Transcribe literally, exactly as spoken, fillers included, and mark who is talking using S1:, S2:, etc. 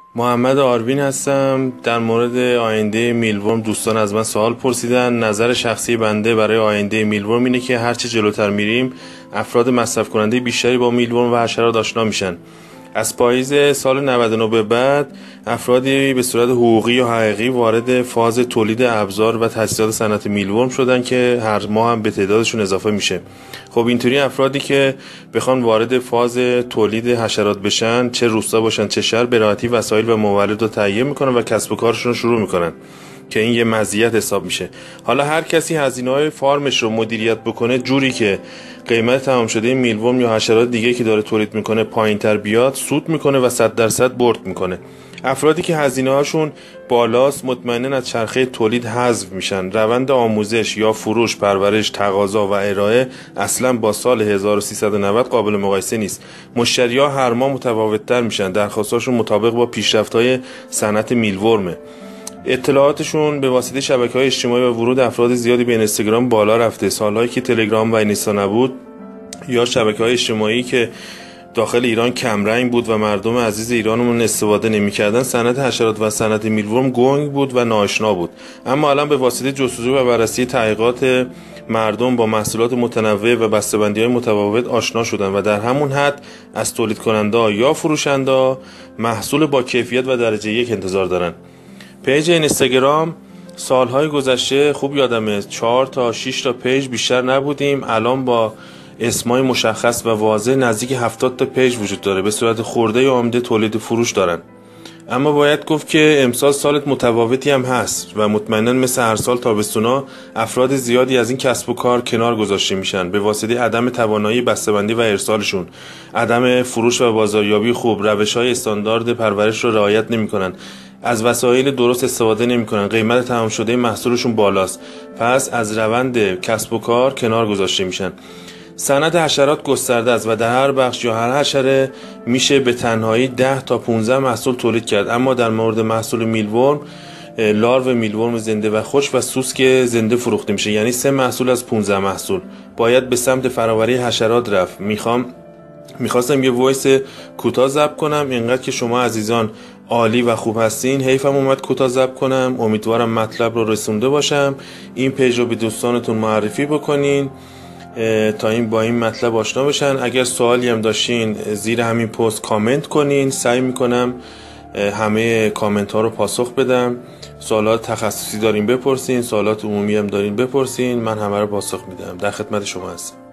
S1: محمد آروین هستم. در مورد آینده میلورم دوستان از من سوال پرسیدن. نظر شخصی بنده برای آینده میلورم اینه که هرچه جلوتر میریم افراد مصرف کننده بیشتری با میلورم و حشرات آشنا میشن. از پاییز سال نود و نه به بعد افرادی به صورت حقوقی یا حقیقی وارد فاز تولید ابزار و تجهیزات صنعت میلورم شدن که هر ماه هم به تعدادشون اضافه میشه. خب اینطوری افرادی که بخوان وارد فاز تولید حشرات بشن، چه روستا باشن چه شهر، به راحتی وسایل و موارد رو تهیه میکنن و کسب و کارشون رو شروع میکنن که این یه مزیت حساب میشه. حالا هر کسی هزینه‌های فارمش رو مدیریت بکنه جوری که قیمت تمام شده میلورم یا حشرات دیگه که داره تولید میکنه پایینتر بیاد، سود میکنه و صد درصد برد میکنه. افرادی که هزینه‌هاشون بالاست مطمئناً از چرخه تولید حذف میشن. روند آموزش یا فروش، پرورش، تقاضا و ارائه اصلا با سال هزار و سیصد و نود قابل مقایسه نیست. مشتری‌ها هر ماه متفاوت‌تر میشن، درخواستاشون مطابق با پیشرفت‌های صنعت میلورمه. اطلاعاتشون به واسطه شبکه‌های اجتماعی و ورود افراد زیادی به اینستاگرام بالا رفته. سالهایی که تلگرام و اینستا نبود یا شبکه‌های اجتماعی که داخل ایران کمرنگ بود و مردم عزیز ایرانمون استفاده نمی‌کردن، صنعت حشرات و صنعت میلورم گنگ بود و ناآشنا بود. اما الان به واسطه جستجو و بررسی تحقیقات مردم با محصولات متنوع و بسته‌بندی‌های متفاوت آشنا شدن و در همون حد از تولید کننده یا فروشنده محصول با کیفیت و درجه یک انتظار دارن. پیج اینستاگرام سالهای گذشته خوب یادمه چهار تا شش تا پیج بیشتر نبودیم. الان با اسمای مشخص و واضح نزدیک هفتاد تا پیج وجود داره، به صورت خرده یا عمده تولید و فروش دارن. اما باید گفت که امسال سال متفاوتی هم هست و مطمئنا مثل هر سال تابستونا افراد زیادی از این کسب و کار کنار گذاشته میشن به واسطه عدم توانایی بسته‌بندی و ارسالشون، عدم فروش و بازاریابی خوب، روش‌های استاندارد پرورش رو رعایت نمی‌کنن، از وسایل درست استفاده نمی‌کنن، قیمت تمام شده محصولشون بالاست، پس از روند کسب و کار کنار گذاشته میشن. صنعت حشرات گسترده است و در هر بخش یا هر حشره میشه به تنهایی ده تا پانزده محصول تولید کرد. اما در مورد محصول میلورم، لارو میلورم زنده و خشک و سوسک زنده فروخته میشه، یعنی سه محصول از پانزده محصول. باید به سمت فراوری حشرات رفت. میخوام میخواستم یه وایس کوتاه ضبط کنم، اینقدر که شما عزیزان عالی و خوب هستین، حیفم اومد کوتاه ضبط کنم. امیدوارم مطلب رو رسونده باشم. این پیج رو به دوستانتون معرفی بکنین تا این با این مطلب آشنا بشن. اگر سوالی هم داشتین زیر همین پست کامنت کنین، سعی میکنم همه کامنت ها رو پاسخ بدم. سوالات تخصصی دارین بپرسین، سوالات عمومی هم دارین بپرسین، من همه رو پاسخ میدم. در خدمت شما هستم.